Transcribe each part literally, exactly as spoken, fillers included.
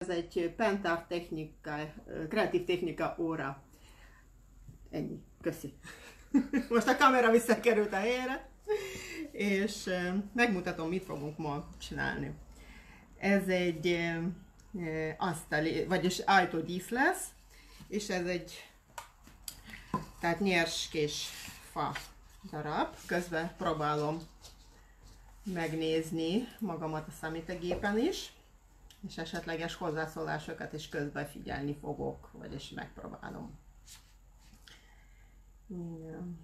ez egy Pentart technika, kreatív technika óra. Ennyi. Köszi. Most a kamera visszakerült a helyére, és megmutatom, mit fogunk ma csinálni. Ez egy asztali, vagyis ajtódísz lesz, és ez egy tehát nyerskés fa darab. Közben próbálom megnézni magamat a számítógépen is, és esetleges hozzászólásokat is közben figyelni fogok, vagyis megpróbálom. Igen,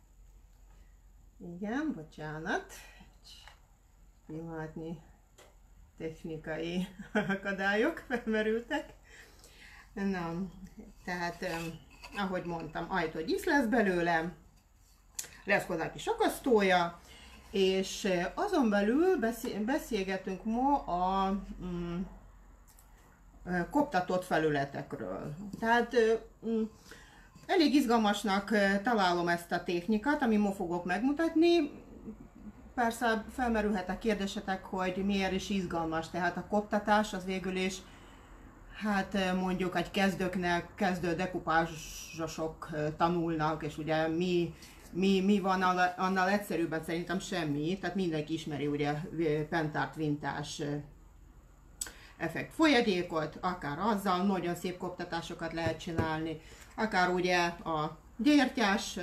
Igen bocsánat, egy pillanatnyi technikai akadályok felmerültek. Na, tehát ahogy mondtam, ajtódísz lesz belőle, lesz hozzá kis akasztója, és azon belül beszélgetünk ma a mm, koptatott felületekről. Tehát mm, elég izgalmasnak találom ezt a technikát, amit ma fogok megmutatni. Persze felmerülhet a kérdésetek, hogy miért is izgalmas, tehát a koptatás az végül is, hát mondjuk egy kezdőknek, kezdő dekupázsosok tanulnak, és ugye mi, mi, mi van annál egyszerűbben, szerintem semmi, tehát mindenki ismeri ugye Pentart vintás effekt folyadékot, akár azzal nagyon szép koptatásokat lehet csinálni, akár ugye a gyertyás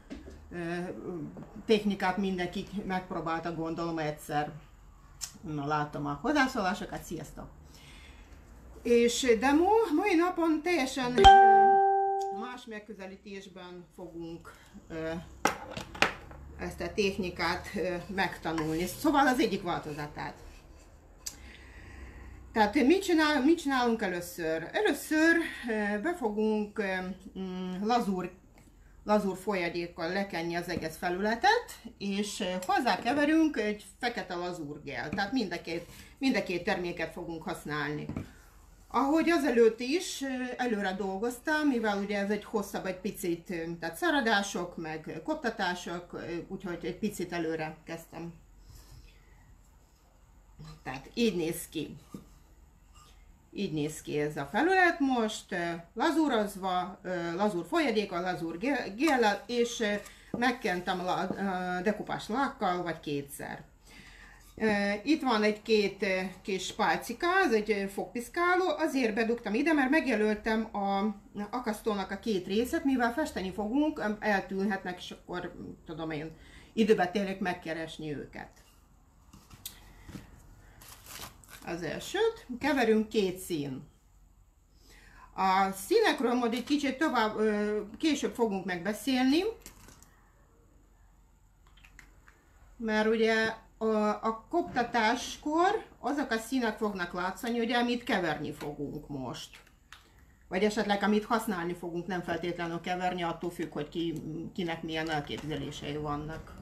technikát mindenki megpróbálta, gondolom egyszer. Na, láttam a hozzászólásokat, sziasztok! És de ma, mai napon teljesen más megközelítésben fogunk ezt a technikát megtanulni. Szóval az egyik változatát. Tehát mit, csinál, mit csinálunk először? Először be fogunk lazúr, lazúr folyadékkal lekenni az egész felületet, és hozzákeverünk egy fekete lazúrgel. Tehát mind a két, mind a két terméket fogunk használni. Ahogy azelőtt is előre dolgoztam, mivel ugye ez egy hosszabb, egy picit, tehát szaradások, meg koptatások, úgyhogy egy picit előre kezdtem. Tehát így néz ki. Így néz ki ez a felület most, lazúrozva, lazúr folyadékkal, lazúr géllel, és megkentem a dekupás lakkal, vagy kétszer. Itt van egy két kis pálcika, ez egy fogpiszkáló, azért bedugtam ide, mert megjelöltem a akasztónak a két részet, mivel festeni fogunk, eltűnhetnek, és akkor tudom én időben tényleg megkeresni őket. Az elsőt, keverünk két szín. A színekről majd egy kicsit tovább, később fogunk megbeszélni, mert ugye a, a koptatáskor azok a színek fognak látszani, ugye, amit keverni fogunk most. Vagy esetleg amit használni fogunk, nem feltétlenül keverni, attól függ, hogy ki, kinek milyen elképzelései vannak.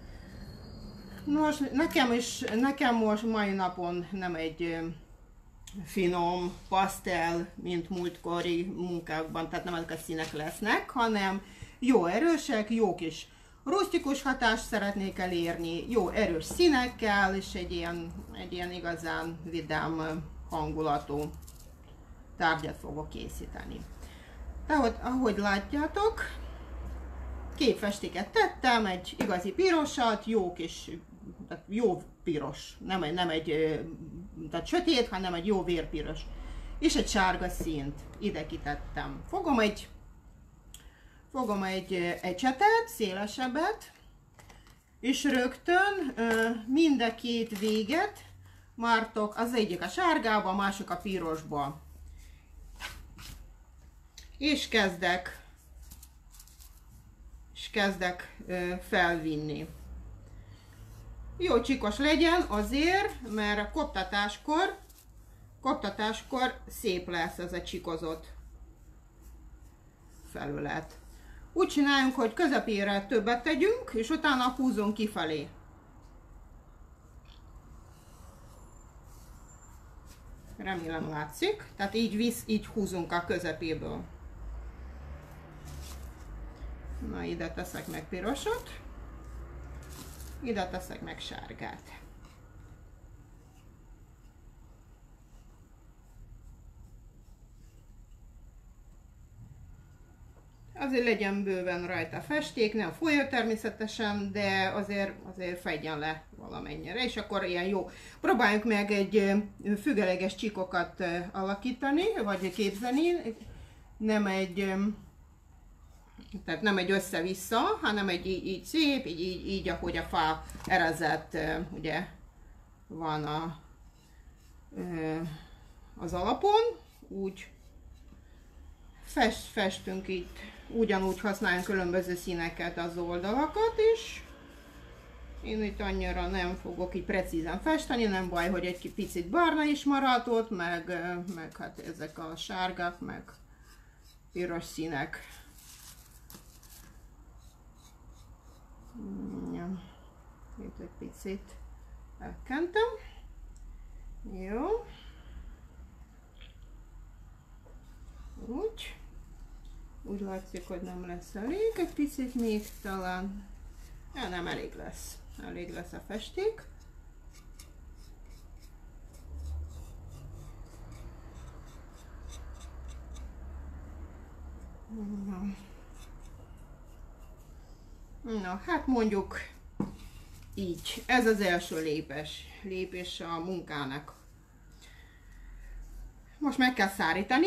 Nos, nekem is, nekem most mai napon nem egy finom pasztel, mint múltkori munkákban, tehát nem ezek a színek lesznek, hanem jó erősek, jó kis rusztikus hatást szeretnék elérni, jó erős színekkel, és egy ilyen, egy ilyen igazán vidám hangulatú tárgyat fogok készíteni. Tehát, ahogy látjátok, két festéket tettem, egy igazi pirosat, jó kis, tehát jó piros, nem egy, nem egy tehát sötét, hanem egy jó vérpiros, és egy sárga színt ide kitettem. Fogom egy Fogom egy ecsetet, szélesebbet, és rögtön mind a két véget mártok, az egyik a sárgába, a másik a pirosba. És kezdek, és kezdek felvinni. Jó csikos legyen azért, mert a koptatáskor, koptatáskor szép lesz ez a csikozott felület. Úgy csináljunk, hogy közepére többet tegyünk, és utána húzunk kifelé. Remélem látszik. Tehát így, visz, így húzunk a közepéből. Na, ide teszek meg pirosot. Ide teszek meg sárgát. Azért legyen bőven rajta festék, nem folyó természetesen, de azért, azért fedjen le valamennyire, és akkor ilyen jó. Próbáljuk meg egy függőleges csíkokat alakítani, vagy képzelni, nem egy, tehát nem egy össze-vissza, hanem egy így, így szép, így, így, így, ahogy a fa erezett, ugye van a, az alapon, úgy fest, festünk itt. Ugyanúgy használjunk különböző színeket az oldalakat is. Én itt annyira nem fogok így precízen festeni, nem baj, hogy egy picit barna is maradt ott, meg, meg hát ezek a sárgák, meg piros színek. Ja. Itt egy picit elkentem. Jó. Úgy. Úgy látszik, hogy nem lesz elég, egy picit még talán, ja, nem elég lesz, elég lesz a festék. Na, Na hát mondjuk így, ez az első lépés, lépés a munkának. Most meg kell szárítani.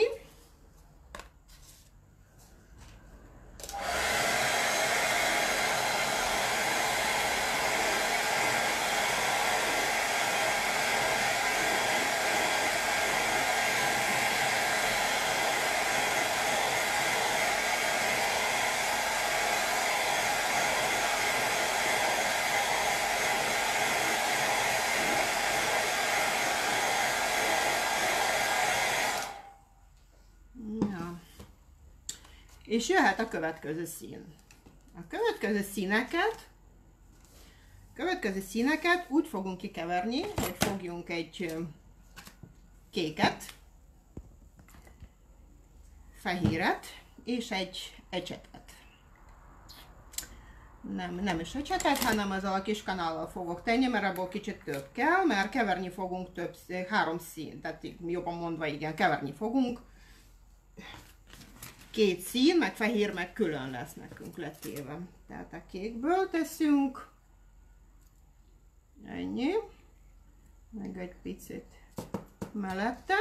És jöhet a következő szín. A következő színeket, következő színeket úgy fogunk kikeverni, hogy fogjunk egy kéket, fehéret és egy ecsetet. Nem, nem is ecsetet, hanem ezzel a kis kanállal fogok tenni, mert abból kicsit több kell, mert keverni fogunk több, három szín, tehát jobban mondva igen, keverni fogunk. Két szín, meg fehér, meg külön lesz nekünk letéve. Tehát a kékből teszünk. Ennyi. Meg egy picit mellette.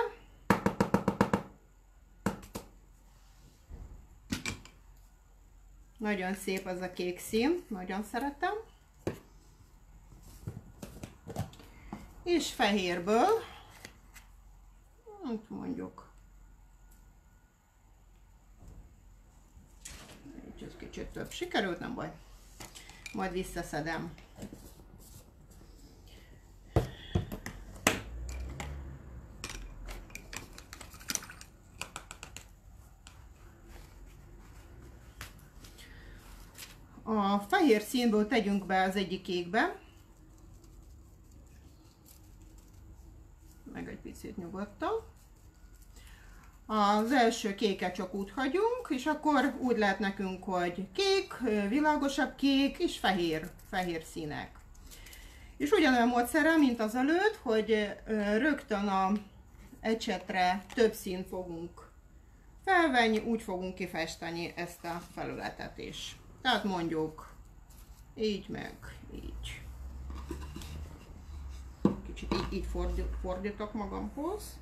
Nagyon szép az a kék szín, nagyon szeretem. És fehérből, hát mondjuk, ez kicsit több sikerült, nem baj, majd visszaszedem. A fehér színből tegyünk be az egyik kékbe, meg egy picit nyugodtan. Az első kéket csak úgy hagyunk, és akkor úgy lehet nekünk, hogy kék, világosabb kék és fehér, fehér színek. És ugyanolyan módszerrel, mint az előtt, hogy rögtön a ecsetre több színt fogunk felvenni, úgy fogunk kifesteni ezt a felületet is. Tehát mondjuk így meg így. Kicsit így, így fordít, fordítok magamhoz.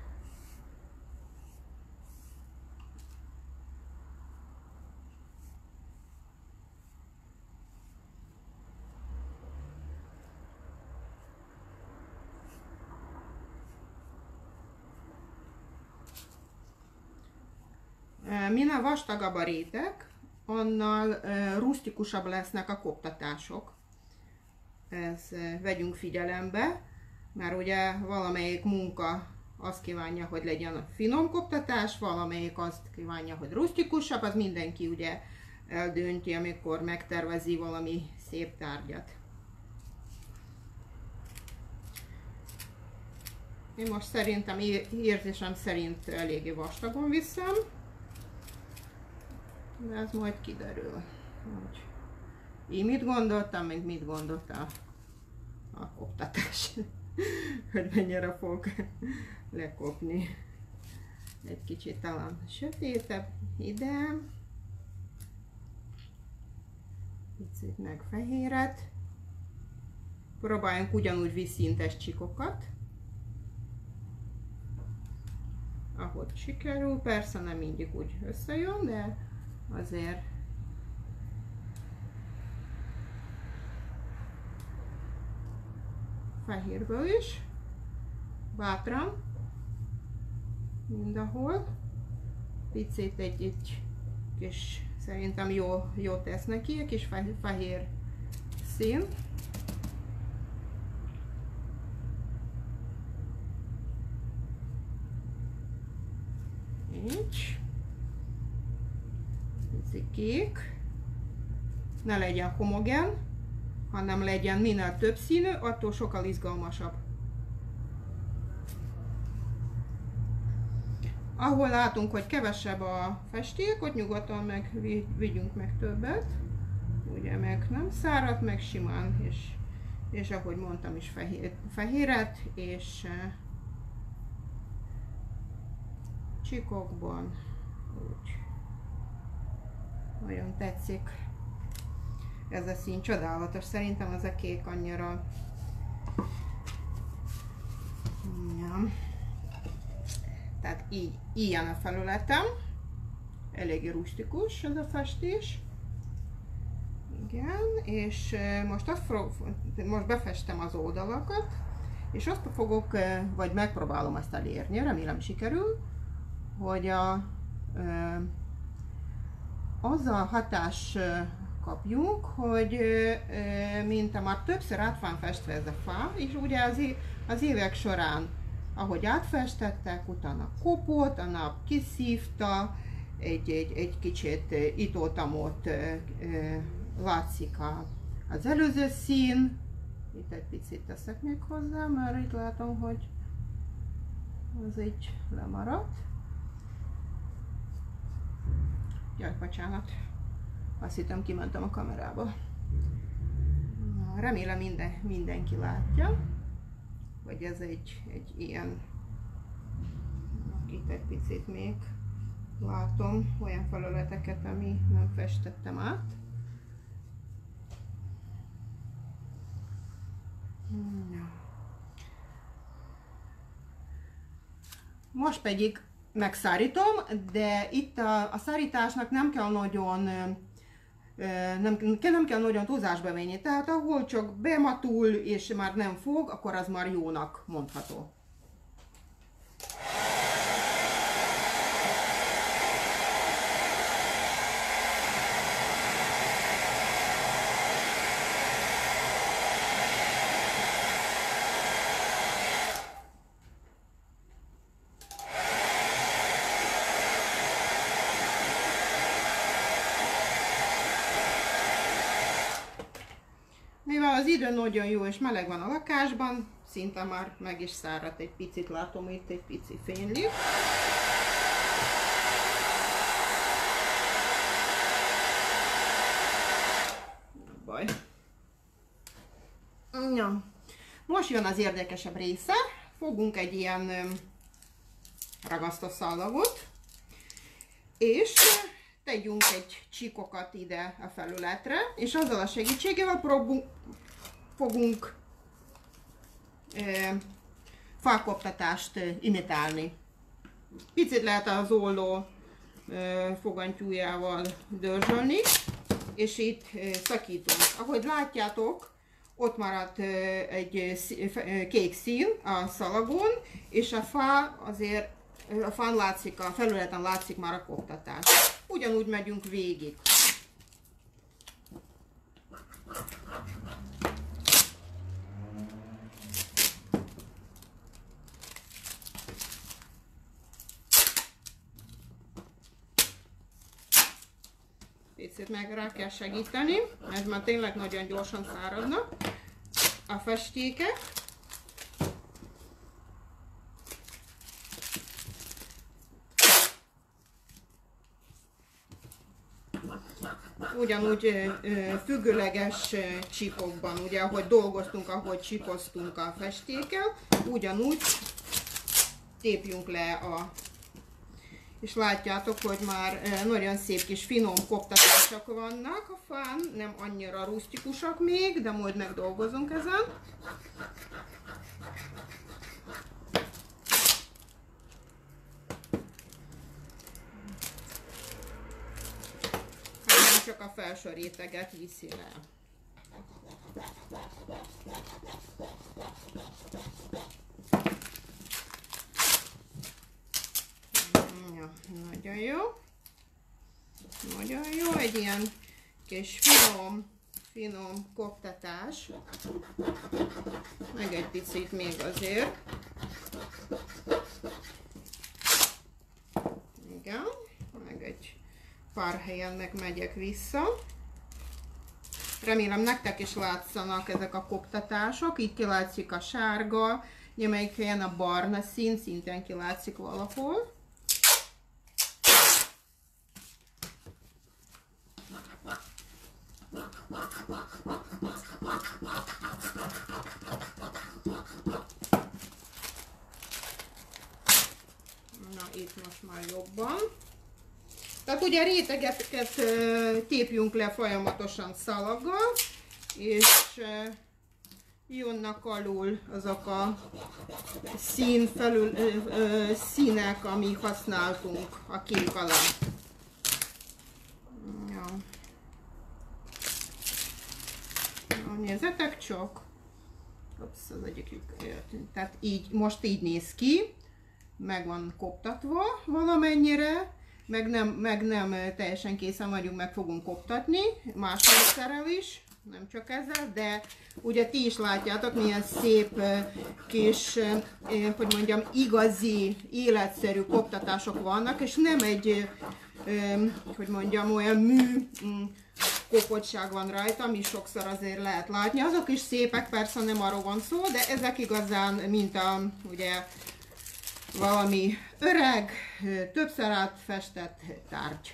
Minél vastagabb a réteg, annál rusztikusabb lesznek a koptatások. Ezt vegyünk figyelembe, mert ugye valamelyik munka azt kívánja, hogy legyen finom koptatás, valamelyik azt kívánja, hogy rusztikusabb, az mindenki ugye eldönti, amikor megtervezi valami szép tárgyat. Én most szerintem, érzésem szerint eléggé vastagon viszem. De ez majd kiderül, hogy én mit gondoltam, meg mit gondolt a, a koptatás, hogy mennyire fog lekopni. Egy kicsit talán sötétebb ide, picit meg fehéret. Próbáljunk ugyanúgy vízszintes csíkokat, ahogy sikerül. Persze nem mindig úgy összejön, de azért fehérből is, bátran, mindenhol. Picit egy, egy kis, szerintem jó, jó tesz neki, egy kis fehér, fehér szín. Így. Pici kék. Ne legyen homogen, hanem legyen minél több színű, attól sokkal izgalmasabb. Ahol látunk, hogy kevesebb a festék, ott nyugodtan meg vigyünk meg többet. Ugye meg nem szárad, meg simán, és, és ahogy mondtam is fehér, fehéret, és csíkokban úgy nagyon tetszik. Ez a szín csodálatos, szerintem az a kék annyira. Ja. Tehát így, ilyen a felületem. Eléggé rustikus ez a festés. Igen, és most, azt fogok, most befestem az oldalakat, és azt fogok, vagy megpróbálom azt elérni, remélem sikerül, hogy a, az a hatás kapjunk, hogy mint már többször át van festve ez a fa, és ugye az, az évek során, ahogy átfestettek, utána kopott, a nap kiszívta, egy, egy, egy kicsit itt-ott látszik az előző szín. Itt egy picit teszek még hozzá, mert itt látom, hogy az így lemaradt. Jaj, bocsánat. Azt hittem, kimentem a kamerába. Na, remélem minden, mindenki látja, hogy ez egy, egy ilyen, itt egy picit még látom olyan felületeket, ami nem festettem át. Most pedig megszárítom, de itt a, a szárításnak nem kell nagyon nem, nem kell nagyon túlzásba venni, tehát ahol csak bematul és már nem fog, akkor az már jónak mondható. Mivel az idő nagyon jó és meleg van a lakásban, szinte már meg is száradt egy picit, látom itt egy pici fényli. Baj. Ja. Most jön az érdekesebb része, fogunk egy ilyen ragasztó szallagot, és tegyünk egy csíkokat ide a felületre, és azzal a segítségével próbunk, fogunk e, falkoptatást e, imitálni. Picit lehet az olló e, fogantyújával dörzsölni, és itt e, szakítunk. Ahogy látjátok, ott maradt e, egy e, kék szín a szalagon, és a fa azért a fán látszik, a felületen látszik már a koptatás. Ugyanúgy megyünk végig. Picit meg rá kell segíteni, ez már tényleg nagyon gyorsan száradnak a festékek. Ugyanúgy függőleges csíkokban, ugye ahogy dolgoztunk, ahogy csíkoztunk a festékkel, ugyanúgy tépjünk le a és látjátok, hogy már nagyon szép kis finom koptatások vannak a fán, nem annyira rusztikusak még, de majd megdolgozunk ezen. Hát csak a felső réteget viszi le. Ja, nagyon jó. Nagyon jó, egy ilyen kis finom, finom koptatás. Meg egy picit még azért. Igen, meg egy pár helyen meg megyek vissza. Remélem nektek is látszanak ezek a koptatások. Itt kilátszik a sárga, némelyik helyen a barna szín, szintén kilátszik valahol. Na, itt most már jobban. Tehát ugye rétegeket tépjünk le folyamatosan szalaggal, és jönnek alul azok a szín felül, színek, ami használtunk a kék alá. Ja. Na, nézzetek csak! Ups, az egyikük eltűnt. Tehát így, most így néz ki, meg van koptatva valamennyire, meg nem, meg nem teljesen készen vagyunk, meg fogunk koptatni, másodszerrel is, nem csak ezzel, de ugye ti is látjátok, milyen szép kis, hogy mondjam, igazi, életszerű koptatások vannak, és nem egy, hogy mondjam, olyan mű kopotság van rajta, ami sokszor azért lehet látni. Azok is szépek, persze nem arról van szó, de ezek igazán, mint a, ugye, valami öreg, többször átfestett tárgy.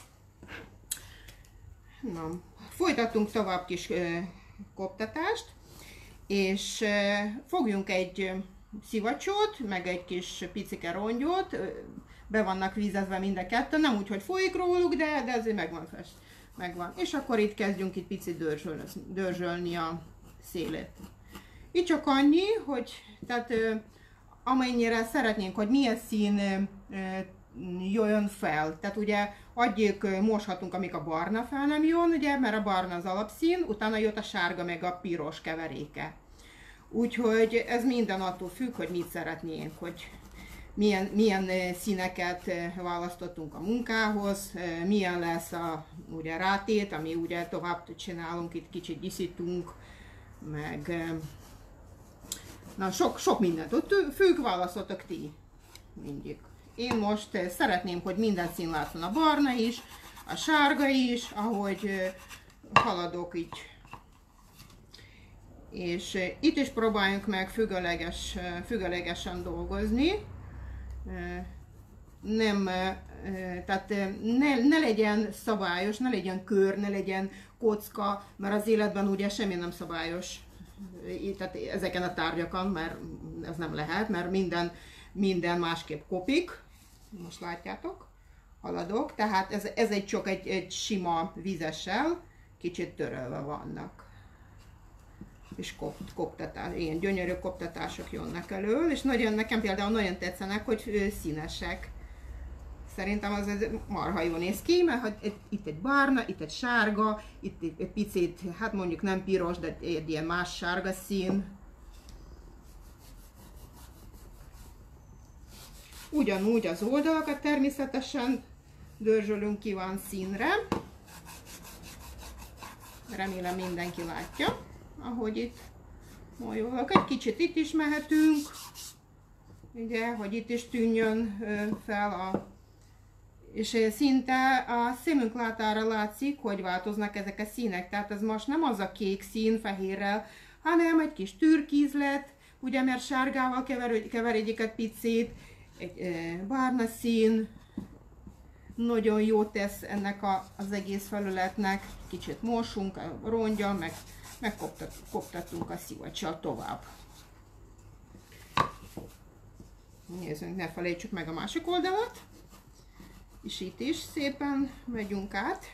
Na, folytatunk tovább kis ö, koptatást, és ö, fogjunk egy szivacsot, meg egy kis picike rongyot, ö, be vannak vízezve mind a kettő, nem úgy, hogy folyik róluk, de, de azért megvan fest. Megvan. És akkor itt kezdjünk itt picit dörzsölni, dörzsölni a szélét. Itt csak annyi, hogy tehát ö, amennyire szeretnénk, hogy milyen szín ö, jöjjön fel. Tehát ugye addig moshatunk, amíg a barna fel nem jön, ugye, mert a barna az alapszín, utána jött a sárga meg a piros keveréke. Úgyhogy ez minden attól függ, hogy mit szeretnénk, hogy milyen, milyen színeket választottunk a munkához, milyen lesz a ugye, rátét, ami ugye tovább csinálunk, itt kicsit díszítünk, meg na, sok, sok mindent ott függ, választottak ti mindig. Én most szeretném, hogy minden szín látszon, a barna is, a sárga is, ahogy haladok így. És itt is próbáljunk meg függőleges, függőlegesen dolgozni. Nem, tehát ne, ne legyen szabályos, ne legyen kör, ne legyen kocka, mert az életben ugye semmi nem szabályos. Tehát ezeken a tárgyakon, mert ez nem lehet, mert minden, minden másképp kopik. Most látjátok, haladok, tehát ez, ez egy csak egy, egy sima vízessel, kicsit törölve vannak. És kop, koptatás, ilyen gyönyörű koptatások jönnek elő, és nagyon, nekem például nagyon tetszenek, hogy színesek. Szerintem az ez marha jól néz ki, mert itt egy barna, itt egy sárga, itt egy picit, hát mondjuk nem piros, de egy ilyen más sárga szín. Ugyanúgy az oldalakat természetesen dörzsölünk kíván színre. Remélem mindenki látja, ahogy itt molyolok. Egy kicsit itt is mehetünk, ugye, hogy itt is tűnjön fel a... És szinte a szemünk látára látszik, hogy változnak ezek a színek. Tehát ez most nem az a kék szín fehérrel, hanem egy kis türkiz lett, ugye, mert sárgával keveredik egy picit, egy e, barna szín, nagyon jó tesz ennek a, az egész felületnek. Kicsit mosunk a rongyal, meg, meg koptat, koptatunk a szivacsal tovább. Nézzünk, ne felejtsük meg a másik oldalat. és itt is szépen megyünk át.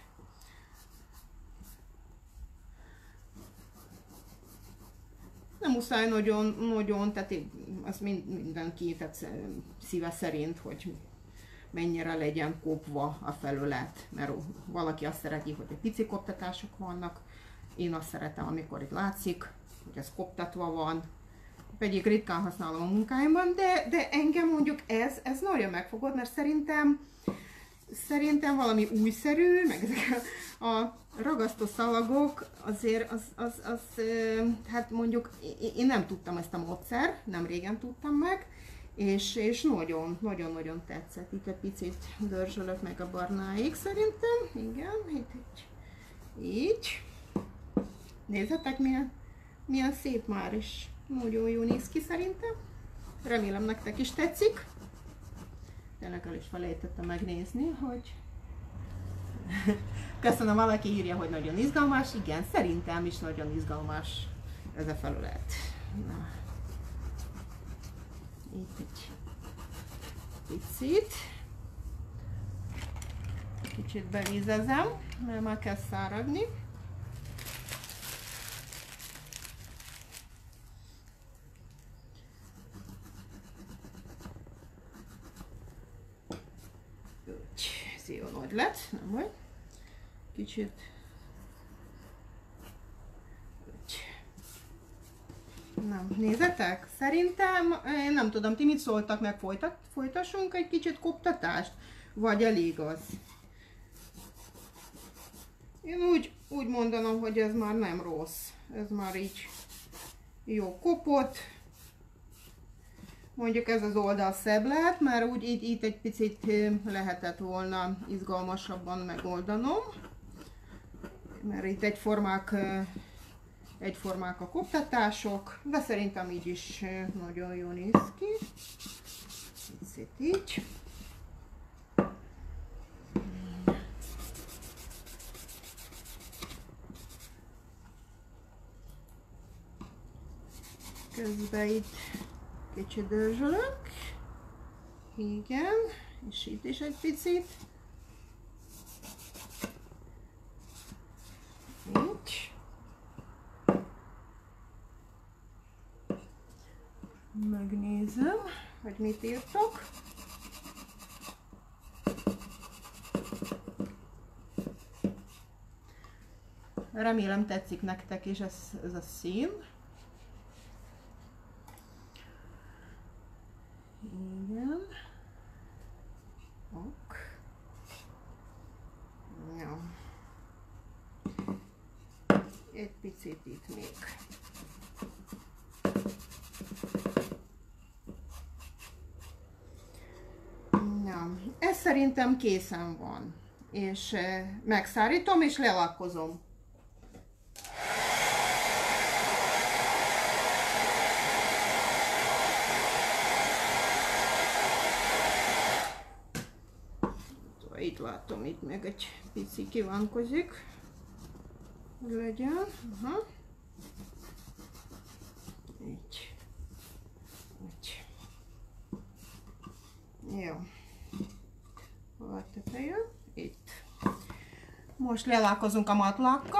Nem muszáj nagyon, nagyon, tehát az mindenki tehát szíve szerint, hogy mennyire legyen kopva a felület, mert valaki azt szereti, hogy egy pici koptatások vannak, én azt szeretem, amikor itt látszik, hogy ez koptatva van, pedig ritkán használom a munkáimban, de, de engem mondjuk ez, ez nagyon megfogott, mert szerintem Szerintem valami újszerű, meg ezek a ragasztó szalagok, azért az, az, az, hát mondjuk én nem tudtam ezt a módszer, nem régen tudtam meg, és, és nagyon, nagyon, nagyon tetszett. Itt egy picit dörzsölök meg a barnáig szerintem, igen, itt, így, így. Nézzetek, milyen, milyen szép már is, nagyon jó néz ki szerintem, remélem nektek is tetszik. Tényleg el is felejtettem megnézni, hogy köszönöm, valaki írja, hogy nagyon izgalmas. Igen, szerintem is nagyon izgalmas ez a felület. Na. Itt egy picit. Kicsit bevízezem, mert már kezd száradni. Jó nagy lett, nem baj. Kicsit. Nem, nézzetek? Szerintem, én nem tudom, ti mit szóltak, meg folytat, folytassunk egy kicsit koptatást? Vagy elég az? Én úgy, úgy mondanom, hogy ez már nem rossz. Ez már így jó kopott. Mondjuk ez az oldal szebb lehet, mert úgy itt, itt egy picit lehetett volna izgalmasabban megoldanom. Mert itt egyformák, egyformák a koptatások, de szerintem így is nagyon jól néz ki. Picit így. Közben itt kicsit dörzsölök, igen, és itt is egy picit, így, megnézem, hogy mit írtok, remélem tetszik nektek is ez, ez a szín. Igen. Ok. Jó. Egy picit itt még. Na, ez szerintem készen van. És megszárítom és lelakkozom. Itt látom, itt meg egy pici kívánkozik, hogy legyen. Aha. Így. Így. Jó. A teteje. Itt. Most lelakkozunk a matlakkal.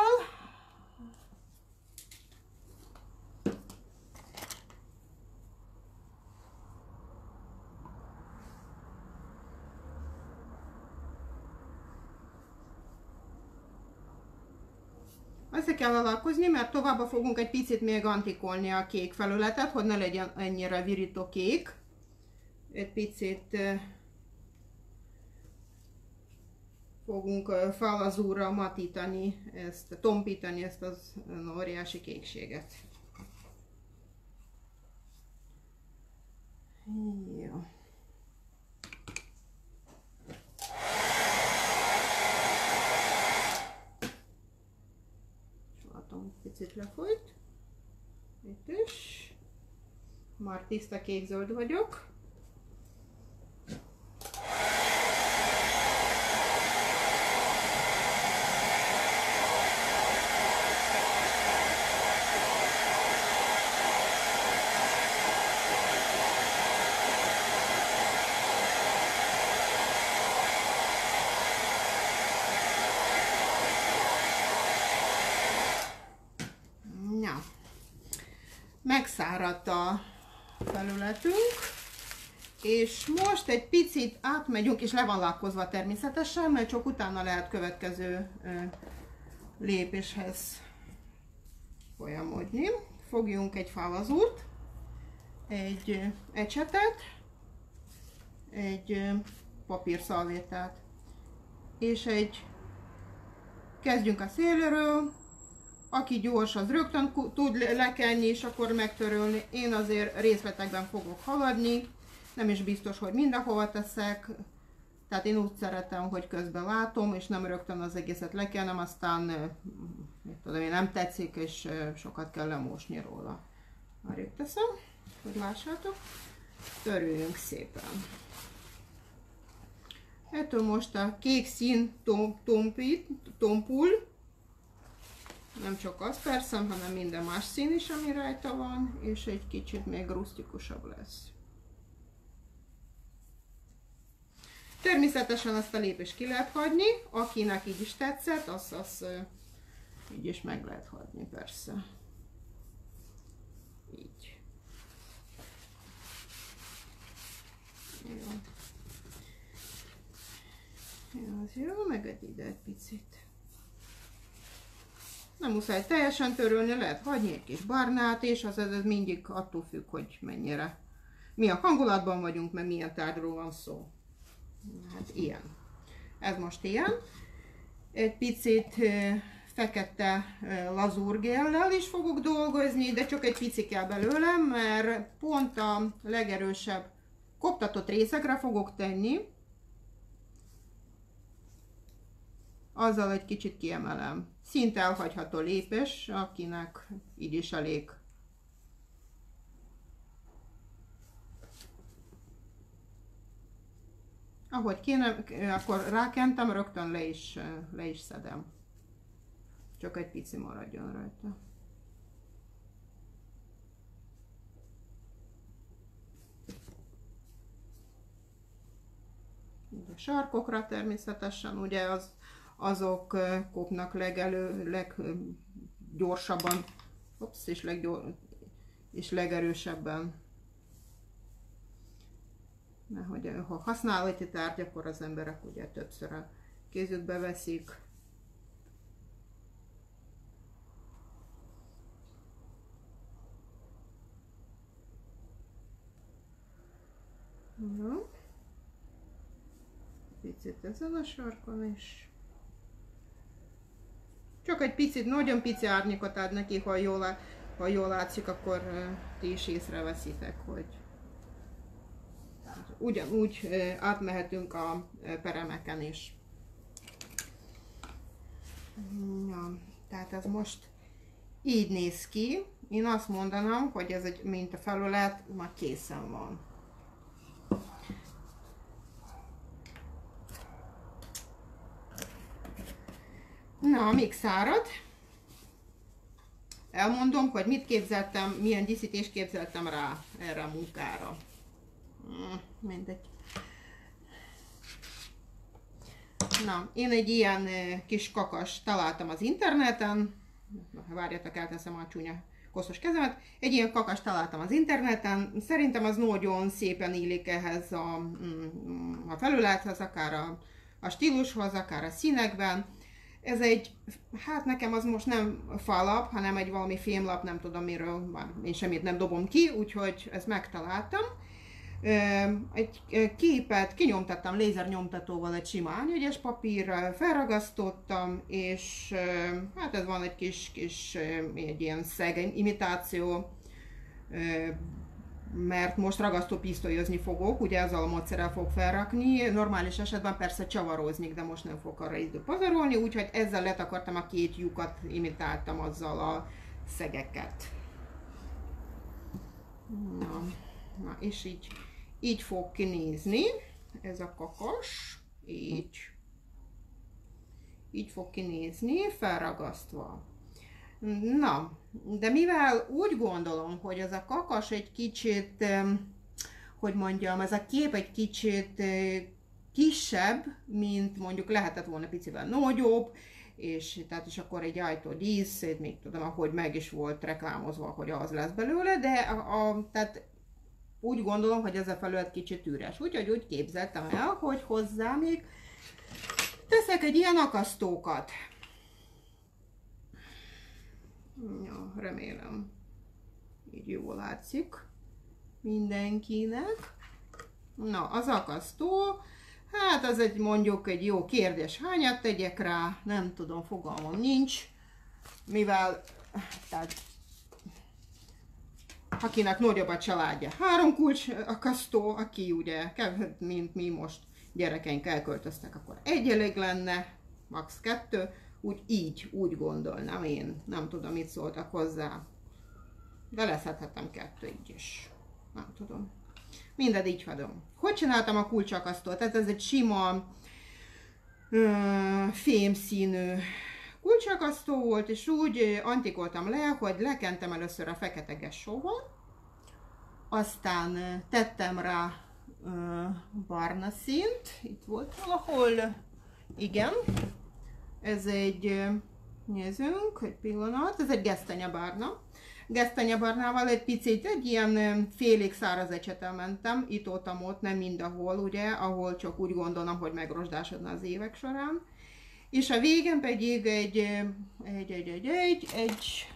Össze kell alakkozni, mert tovább fogunk egy picit még antikolni a kék felületet, hogy ne legyen ennyire virító kék. Egy picit fogunk falazúra matítani, ezt, tompítani ezt az óriási kékséget. Jó. Picit lefolyt. Itt is. Már tiszta kék-zöld vagyok. megszáradt a felületünk, és most egy picit átmegyünk, és le van lakkozva természetesen, mert csak utána lehet következő lépéshez folyamodni. Fogjunk egy fálazúrt, egy ecsetet, egy papírszalvétát, és egy kezdjünk a szélről. Aki gyors, az rögtön tud lekenni, és akkor megtörölni. Én azért részletekben fogok haladni, nem is biztos, hogy mindenhova teszek, tehát én úgy szeretem, hogy közben látom, és nem rögtön az egészet lekennem, aztán mit tudom én, nem tetszik, és sokat kell lemosni róla. Arrébb teszem, hogy lássátok, törüljünk szépen. Ettől most a kék szín tom, tompít, tompul, nem csak az persze, hanem minden más szín is, ami rajta van, és egy kicsit még rusztikusabb lesz. Természetesen ezt a lépést ki lehet hagyni, akinek így is tetszett, azt, azt így is meg lehet hagyni persze. Így. Jó. Jó, az jó, meged ide egy picit. Nem muszáj teljesen törölni, lehet hagyni egy kis barnát, és az ez mindig attól függ, hogy mennyire. Mi a hangulatban vagyunk, mert milyen tárgyról van szó. Hát ilyen. Ez most ilyen. Egy picit fekete lazúrgéllel is fogok dolgozni, de csak egy pici kell belőlem, mert pont a legerősebb koptatott részekre fogok tenni. Azzal egy kicsit kiemelem. Szinte elhagyható lépés, akinek így is elég. Ahogy kéne, akkor rákentem, rögtön le is, le is szedem. Csak egy pici maradjon rajta. A sarkokra természetesen, ugye az, azok kopnak legelő, leggyorsabban, ops, és, leggyor, és legerősebben. Mert hogy ha használati tárgy, akkor az emberek ugye többször a kézükbe veszik. Jó. Picit ezen a sarkon is. Csak egy picit, nagyon pici árnyékot ad neki, ha jól, ha jól látszik, akkor ti is észreveszitek, hogy ugyanúgy átmehetünk a peremeken is. Ja, tehát ez most így néz ki. Én azt mondanám, hogy ez egy minta felület már készen van. Na, még szárad. Elmondom, hogy mit képzeltem, milyen díszítést képzeltem rá erre a munkára. Mindegy. Na, én egy ilyen kis kakas találtam az interneten. Várjatok, elteszem a csúnya koszos kezemet. Egy ilyen kakas találtam az interneten. Szerintem az nagyon szépen illik ehhez a, a felülethez, akár a, a stílushoz, akár a színekben. Ez egy, hát nekem az most nem falap, hanem egy valami fémlap, nem tudom miről van. Én semmit nem dobom ki, úgyhogy ezt megtaláltam. Egy képet kinyomtattam lézernyomtatóval, egy sima ányegyes papírral, felragasztottam, és hát ez van egy kis, kis egy ilyen szeg imitáció, mert most ragasztópisztolyozni fogok, ugye ezzel a módszerrel fog felrakni, normális esetben persze csavarozni, de most nem fog arra idő pazarolni, úgyhogy ezzel letakartam a két lyukat, imitáltam azzal a szegeket. Na, na és így, így fog kinézni ez a kakas, így, így fog kinézni, felragasztva. Na, de mivel úgy gondolom, hogy ez a kakas egy kicsit, hogy mondjam, ez a kép egy kicsit kisebb, mint mondjuk lehetett volna picivel nagyobb, és tehát is akkor egy ajtó dísz, még tudom, ahogy meg is volt reklámozva, hogy az lesz belőle, de a, a, tehát úgy gondolom, hogy ez a felület kicsit üres. Úgyhogy úgy képzeltem el, hogy hozzá még teszek egy ilyen akasztókat. Ja, remélem így jól látszik mindenkinek. Na, az akasztó, hát az egy mondjuk egy jó kérdés, hányat tegyek rá, nem tudom, fogalmam nincs, mivel, tehát, akinek nagyobb a családja, három kulcs akasztó, aki ugye, mint mi most gyerekeink elköltöztek, akkor egy elég lenne, max. kettő, úgy így, úgy gondolnám én, nem tudom, mit szóltak hozzá, de leszedhetem kettő így is, nem tudom. Mindent így hagyom. Hogy csináltam a kulcsakasztót? Tehát ez egy sima uh, fémszínű kulcsakasztó volt, és úgy antikoltam le, hogy lekentem először a fekete gessóval, aztán tettem rá uh, barna színt, itt volt valahol, igen, ez egy, nézzünk, egy pillanat, ez egy gesztenyebarna. Gesztenyebarnával egy picit, egy ilyen félig száraz ecsettel mentem, itt-ott, ott, nem mindahol, ugye, ahol csak úgy gondolom, hogy megrosdásodna az évek során. És a végén pedig egy, egy, egy, egy, egy, egy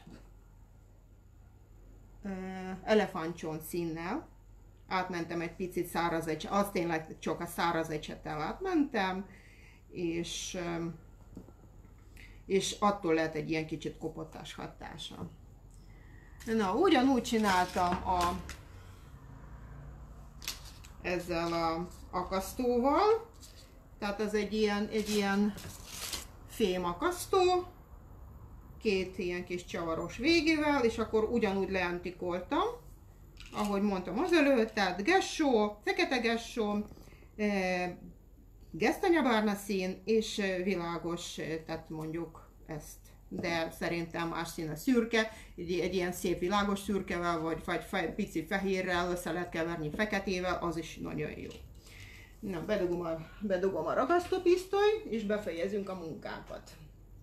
elefántcsont színnel átmentem egy picit száraz ecsettel, azt tényleg csak a száraz ecsettel átmentem, és, és attól lehet egy ilyen kicsit kopottás hatása. Na, ugyanúgy csináltam a, ezzel a akasztóval, tehát ez egy ilyen, egy ilyen fém akasztó, két ilyen kis csavaros végével, és akkor ugyanúgy leantikoltam, ahogy mondtam az előtt, tehát gessó, fekete gessó, e, gesztenyebarna szín, és világos, tehát mondjuk ezt. De szerintem más szín a szürke, egy, egy ilyen szép világos szürkevel, vagy, vagy fe, pici fehérrel össze lehet keverni feketével, az is nagyon jó. Na, bedugom a, bedugom a ragasztópisztolyt, és befejezünk a munkánkat.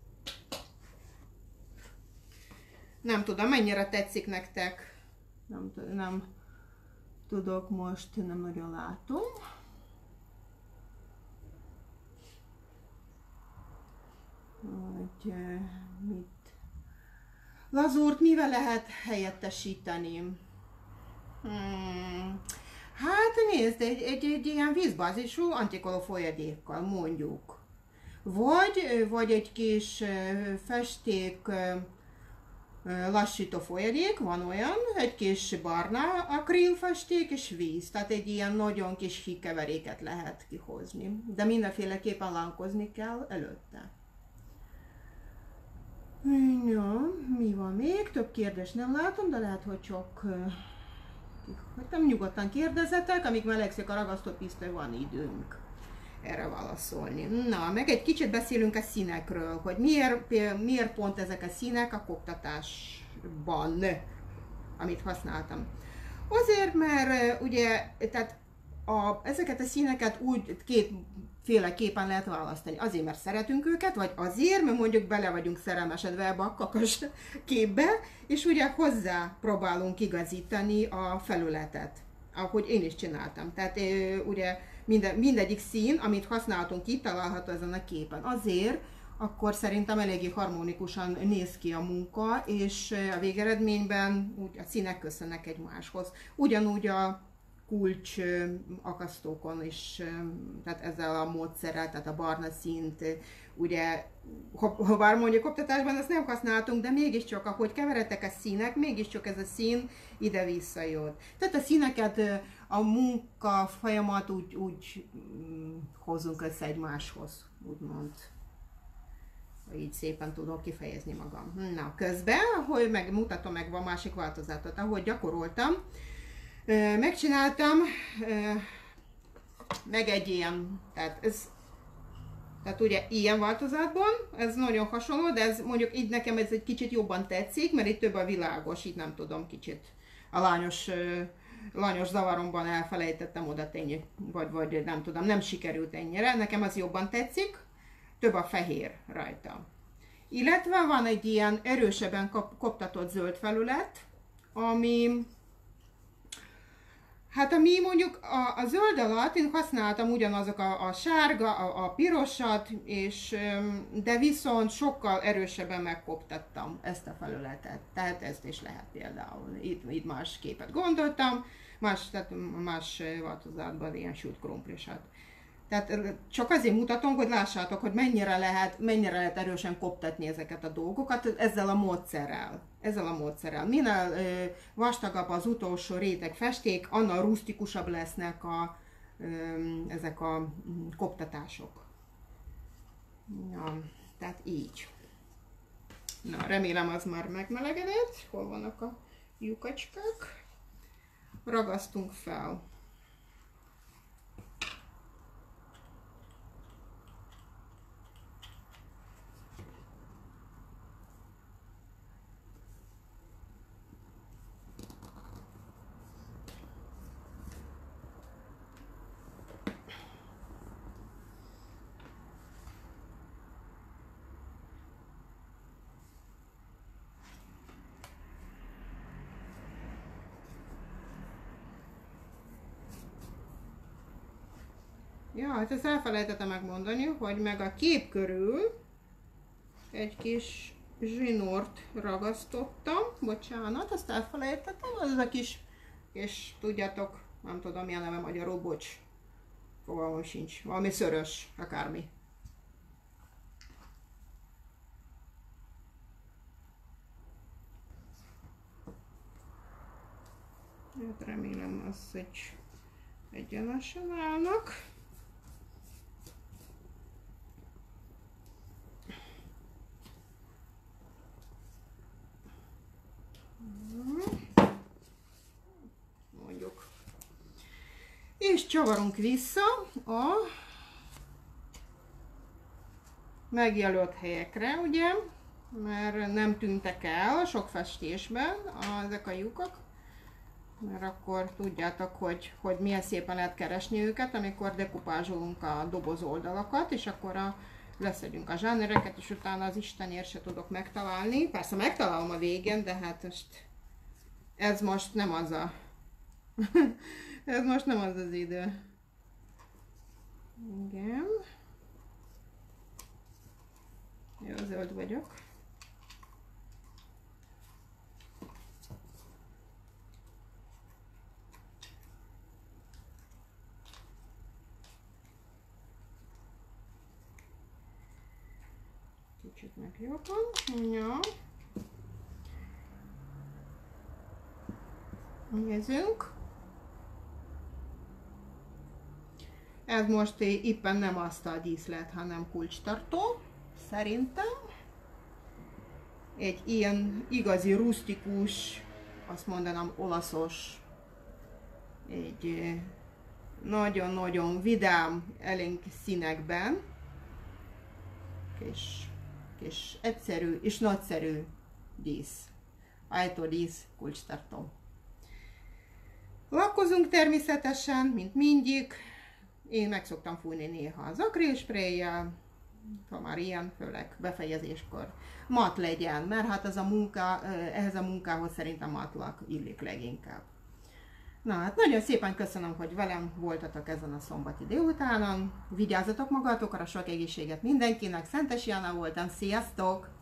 Nem tudom, mennyire tetszik nektek, nem, nem tudok most, nem nagyon látom. Hogy mit? Lazúrt mivel lehet helyettesíteni? Hmm. Hát nézd, egy, egy, egy ilyen vízbázisú antikoló folyadékkal mondjuk. Vagy, vagy egy kis festék lassító folyadék, van olyan, egy kis barna akrilfesték és víz, tehát egy ilyen nagyon kis hígkeveréket lehet kihozni. De mindenféleképpen lánkozni kell előtte. Ja, mi van még? Több kérdést nem látom, de lehet, hogy csak hogy nem nyugodtan kérdezzetek, amíg melegszik a ragasztópisztoly, van időnk erre válaszolni. Na, meg egy kicsit beszélünk a színekről, hogy miért, miért pont ezek a színek a koptatásban, amit használtam. Azért, mert ugye, tehát a, ezeket a színeket úgy kétféleképpen lehet választani. Azért, mert szeretünk őket, vagy azért, mert mondjuk bele vagyunk szerelmesedve ebbe a kakas képbe, és ugye hozzá próbálunk igazítani a felületet, ahogy én is csináltam. Tehát ugye minden, mindegyik szín, amit használtunk itt, található ezen a képen. Azért, akkor szerintem eléggé harmonikusan néz ki a munka, és a végeredményben úgy a színek köszönnek egymáshoz. Ugyanúgy a kulcs akasztókon is, tehát ezzel a módszerrel, tehát a barna színt, ugye, ha, ha bár mondjuk koptatásban ezt nem használtunk, de mégiscsak, ahogy keveredtek a színek, mégiscsak ez a szín ide-vissza jött. Tehát a színeket, a munka folyamat úgy, úgy hozzunk össze egymáshoz, úgymond. Így szépen tudom kifejezni magam. Na, közben, hogy meg, mutatom meg a másik változatot, ahogy gyakoroltam, megcsináltam, meg egy ilyen, tehát ez, tehát ugye ilyen változatban, ez nagyon hasonló, de ez mondjuk így nekem ez egy kicsit jobban tetszik, mert itt több a világos, így nem tudom, kicsit a lányos, lányos zavaromban elfelejtettem oda tenni, vagy, vagy nem tudom, nem sikerült ennyire, nekem az jobban tetszik, több a fehér rajta. Illetve van egy ilyen erősebben koptatott zöld felület, ami, hát ami mondjuk a, a zöld alatt én használtam ugyanazok a, a sárga, a, a pirosat, és, de viszont sokkal erősebben megkoptattam ezt a felületet. Tehát ezt is lehet például. Itt, itt más képet gondoltam, más, tehát más változatban ilyen sült krumplisat. Tehát csak azért mutatom, hogy lássátok, hogy mennyire lehet, mennyire lehet erősen koptatni ezeket a dolgokat ezzel a módszerrel. Ezzel a módszerrel. Minél ö, vastagabb az utolsó réteg festék, annál rusztikusabb lesznek a, ö, ezek a koptatások. Ja, tehát így. Na, remélem az már megmelegedett. Hol vannak a lyukacskák? Ragasztunk fel. Ja, hát ezt elfelejtettem megmondani, hogy meg a kép körül egy kis zsinort ragasztottam, bocsánat, azt elfelejtettem, az a kis, és tudjátok, nem tudom milyen neve magyarul, bocs, fogalmam sincs, valami szörös, akármi. Hát remélem az egy egyenesen állnak. Mondjuk. És csavarunk vissza a megjelölt helyekre, ugye, mert nem tűntek el sok festésben ezek a lyukak, mert akkor tudjátok, hogy, hogy milyen szépen lehet keresni őket, amikor dekupázsolunk a doboz oldalakat, és akkor a, leszedjünk a zsánereket, és utána az istenért se tudok megtalálni. Persze megtalálom a végén, de hát most ez most nem az a ez most nem az az idő. Igen. Jó, zöld vagyok. Kicsit meg jobban. Ja. Nézzünk. Ez most éppen nem asztal díszlet, hanem kulcstartó, szerintem. Egy ilyen igazi rusztikus, azt mondanám olaszos, egy nagyon-nagyon vidám, elénk színekben, és, és egyszerű és nagyszerű dísz, ajtódísz, kulcstartó. Lakkozunk természetesen, mint mindig. Én meg szoktam fújni néha az akrilsprayjel, ha már ilyen, főleg befejezéskor mat legyen, mert hát ez a munka, ehhez a munkához szerintem matlak illik leginkább. Na hát nagyon szépen köszönöm, hogy velem voltatok ezen a szombati délutánon. Vigyázzatok magatokra, sok egészséget mindenkinek. Szentes Jana voltam, sziasztok!